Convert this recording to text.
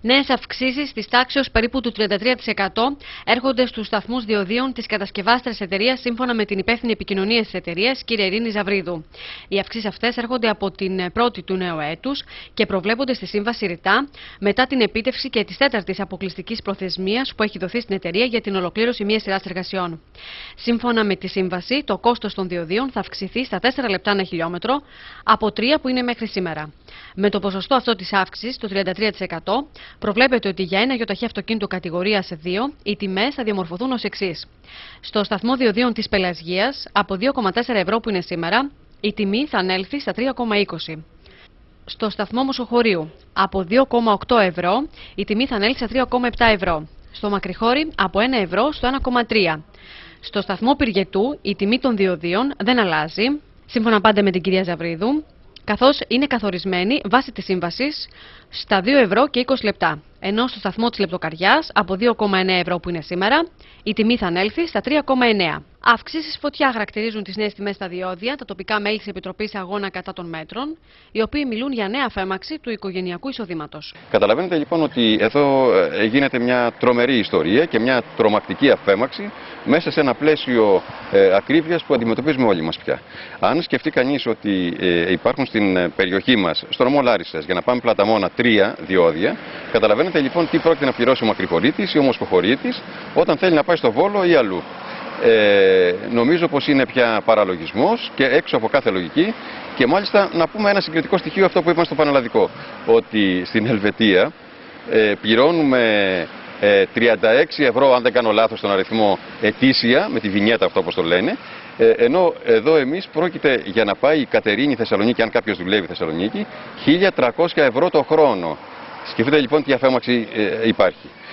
Νέες αυξήσεις της τάξεως περίπου του 33% έρχονται στους σταθμούς διοδίων της κατασκευάστριας εταιρείας, σύμφωνα με την υπεύθυνη επικοινωνίας της εταιρείας, κυρία Ειρήνη Ζαβρίδου. Οι αυξήσεις αυτές έρχονται από την 1η του νέου έτους και προβλέπονται στη σύμβαση ρητά μετά την επίτευξη και της 4ης αποκλειστικής προθεσμίας που έχει δοθεί στην εταιρεία για την ολοκλήρωση μιας σειράς εργασιών. Σύμφωνα με τη σύμβαση, το κόστος των διοδίων θα αυξηθεί στα 4 λεπτά ανά χιλιόμετρο από 3 που είναι μέχρι σήμερα. Με το ποσοστό αυτό της αύξησης, το 33%, προβλέπεται ότι για ένα γιοταχή αυτοκίνητο κατηγορίας 2 οι τιμές θα διαμορφωθούν ως εξής. Στο σταθμό διοδίων της Πελασγείας, από 2,4 ευρώ που είναι σήμερα, η τιμή θα ανέλθει στα 3,20. Στο σταθμό Μοσοχωρίου, από 2,8 ευρώ, η τιμή θα ανέλθει στα 3,7 ευρώ. Στο Μακρυχώρι, από 1 ευρώ στο 1,3. Στο σταθμό Πυργετού, η τιμή των διοδίων δεν αλλάζει, σύμφωνα πάντα με την κυρία Ζαβρίδου, καθώς είναι καθορισμένη βάσει της σύμβασης στα 2 ευρώ και 20 λεπτά. Ενώ στο σταθμό της Λεπτοκαριάς, από 2,9 ευρώ που είναι σήμερα, η τιμή θα ανέλθει στα 3,9. Αυξήσεις φωτιά χαρακτηρίζουν τις νέες τιμές στα διόδια, τα τοπικά μέλη της Επιτροπής Αγώνα κατά των μέτρων, οι οποίοι μιλούν για νέα αφέμαξη του οικογενειακού εισοδήματος. Καταλαβαίνετε λοιπόν ότι εδώ γίνεται μια τρομερή ιστορία και μια τρομακτική αφέμαξη μέσα σε ένα πλαίσιο ακρίβειας που αντιμετωπίζουμε όλοι μας πια. Αν σκεφτεί κανείς ότι υπάρχουν στην περιοχή μας, στο νομό Λάρισσας, για να πάμε Πλαταμόνα 3 διόδια, καταλαβαίνετε λοιπόν τι πρόκειται να πληρώσει ο Μακρυχωρίτης ή ο Μοσχοχωρίτης όταν θέλει να πάει στο Βόλο ή αλλού. Νομίζω πως είναι πια παραλογισμός και έξω από κάθε λογική, και μάλιστα να πούμε ένα συγκριτικό στοιχείο, αυτό που είπαμε στο πανελλαδικό, ότι στην Ελβετία πληρώνουμε 36 ευρώ, αν δεν κάνω λάθος τον αριθμό, ετήσια, με τη βινιέτα αυτό όπως το λένε, ενώ εδώ εμείς πρόκειται για να πάει η Κατερίνη Θεσσαλονίκη, αν κάποιος δουλεύει Θεσσαλονίκη, 1.300 ευρώ το χρόνο. Σκεφτείτε λοιπόν τι αφέμαξη υπάρχει.